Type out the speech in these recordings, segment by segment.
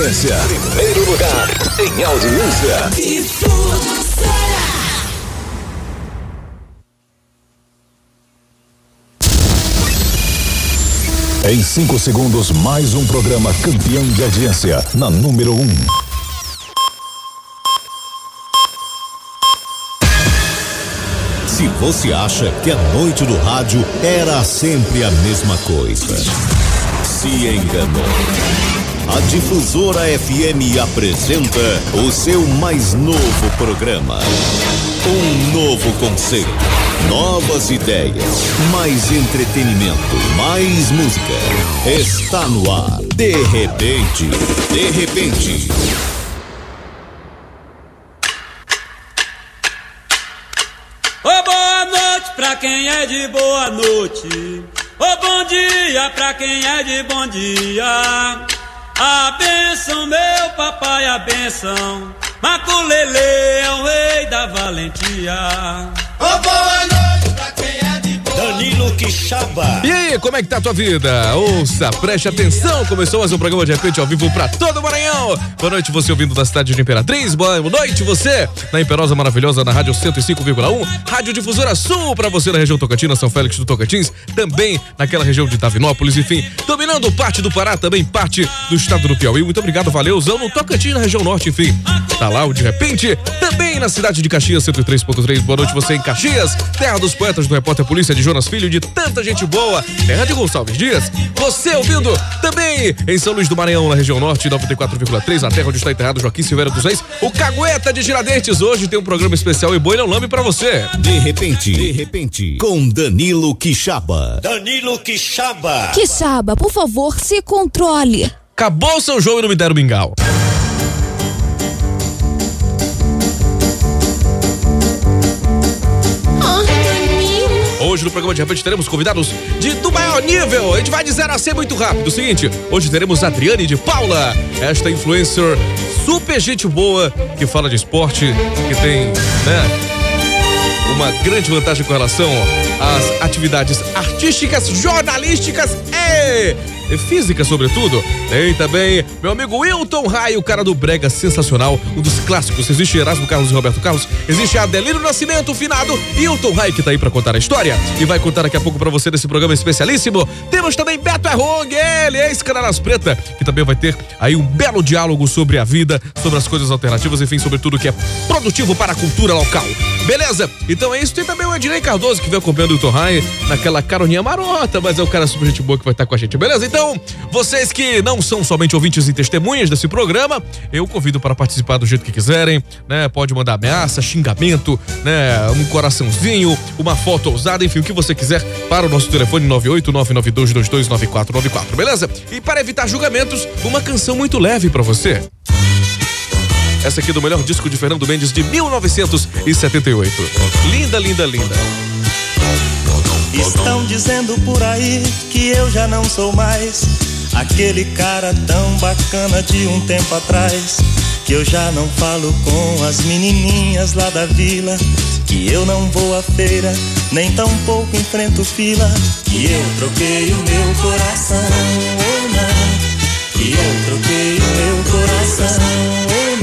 audiência. Primeiro lugar em audiência. Em 5 segundos, mais um programa campeão de audiência na número 1. Se você acha que a noite do rádio era sempre a mesma coisa, se enganou. A Difusora FM apresenta o seu mais novo programa. Um novo conceito, novas ideias, mais entretenimento, mais música. Está no ar. De repente. Ô, boa noite pra quem é de boa noite. Ô, bom dia pra quem é de bom dia. A bênção, meu papai, a bênção. Maculele é o rei da valentia. Ô, boa noite pra quem é de boa. Danilo Quixaba. E aí, como é que tá a tua vida? Ouça, preste atenção. Começou mais um programa de repente ao vivo pra todo o Maranhão. Boa noite, você ouvindo da cidade de Imperatriz. Boa noite, você na Imperosa Maravilhosa, na rádio 105,1. Rádio Difusora Sul pra você na região Tocantina, São Félix do Tocantins. Também naquela região de Tavinópolis, enfim. Dominando parte do Pará, também parte do estado do Piauí. Muito obrigado, valeuzão. No Tocantins, na região norte, enfim. Tá lá o De Repente. Também na cidade de Caxias, 103.3. Boa noite, você em Caxias. Terra dos poetas do repórter polícia de Jonas Filho, de tanta gente boa. Terra de Gonçalves Dias. Você ouvindo também em São Luís do Maranhão, na região norte, 94,3. A terra onde está enterrado Joaquim Silveira dos Reis. O Cagueta de Tiradentes. Hoje tem um programa especial e boi não lame pra você. De repente, com Danilo Quixaba. Danilo Quixaba. Quixaba, por favor, se controle. Acabou o São João e não me deram mingau. Hoje no programa de repente teremos convidados do maior nível. A gente vai de 0 a 100 muito rápido. O seguinte, hoje teremos Adriane de Paula, esta influencer super gente boa que fala de esporte, que tem, uma grande vantagem com relação às atividades artísticas, jornalísticas e física, sobretudo. Tem também meu amigo Wilton Rai, o cara do brega sensacional, um dos clássicos. Existe Erasmo Carlos e Roberto Carlos, existe Adelino Nascimento, o finado, e Wilton Rai, que tá aí pra contar a história e vai contar daqui a pouco pra você nesse programa especialíssimo. Temos também Beto Errong, ele, ex-Canaras Preta, que também vai ter aí um belo diálogo sobre a vida, sobre as coisas alternativas, enfim, sobre tudo que é produtivo para a cultura local. Beleza? Então é isso. Tem também o Ednei Cardoso, que vem acompanhando o Wilton Rai naquela caroninha marota, mas é o cara super gente boa que vai estar com a gente, beleza? Então, vocês que não são somente ouvintes e testemunhas desse programa, eu convido para participar do jeito que quiserem, né? Pode mandar ameaça, xingamento, né? Um coraçãozinho, uma foto ousada, enfim, o que você quiser para o nosso telefone 98992229494, beleza? E para evitar julgamentos, uma canção muito leve para você. Essa aqui do melhor disco de Fernando Mendes de 1978. Linda, linda, linda. Estão dizendo por aí que eu já não sou mais aquele cara tão bacana de um tempo atrás, que eu já não falo com as menininhas lá da vila, que eu não vou à feira, nem tampouco enfrento fila, que eu troquei o meu coração, ou não, que eu troquei o meu coração, ou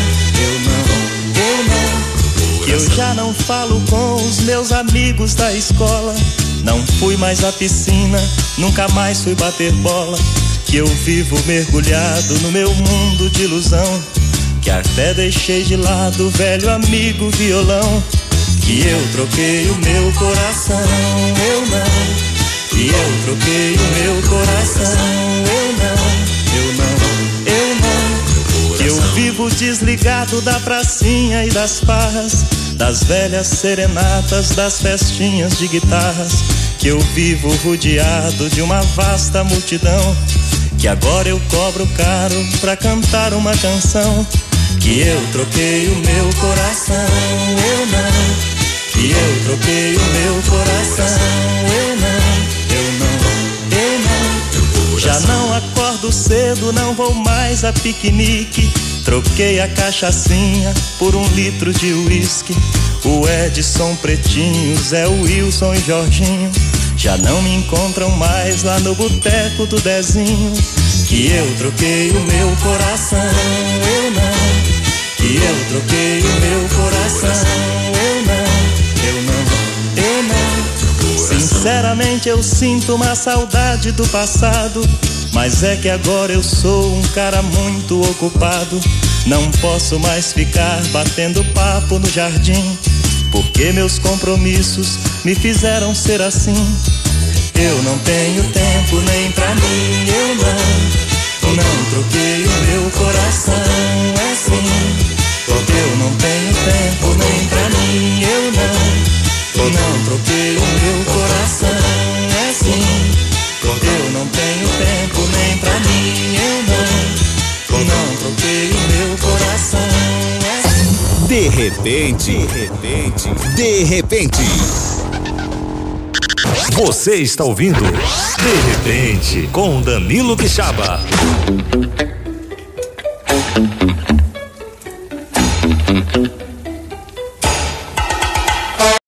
não, que eu já não falo com os meus amigos da escola, não fui mais à piscina, nunca mais fui bater bola, que eu vivo mergulhado no meu mundo de ilusão, que até deixei de lado o velho amigo violão, que eu troquei o meu coração, eu não, que eu troquei o meu coração, eu não, que eu vivo desligado da pracinha e das farras, das velhas serenatas, das festinhas de guitarras, que eu vivo rodeado de uma vasta multidão, que agora eu cobro caro pra cantar uma canção, que eu troquei o meu coração, eu não, que eu troquei o meu coração, eu não, já não acordo cedo, não vou mais a piquenique, troquei a cachaçinha por 1 litro de uísque, o Edson Pretinho, Zé Wilson e Jorginho já não me encontram mais lá no boteco do Dezinho, que que eu troquei o meu coração, eu não. Que eu troquei o meu coração, eu não. Sinceramente eu sinto uma saudade do passado, mas é que agora eu sou um cara muito ocupado. Não posso mais ficar batendo papo no jardim, porque meus compromissos me fizeram ser assim. Eu não tenho tempo nem pra mim, eu não troquei o meu coração, é assim. Eu não tenho tempo nem pra mim, eu não troquei o meu coração, é assim. Eu não tenho tempo nem pra mim, eu não troquei o meu coração, é assim. De repente. Você está ouvindo De Repente com Danilo Quixaba.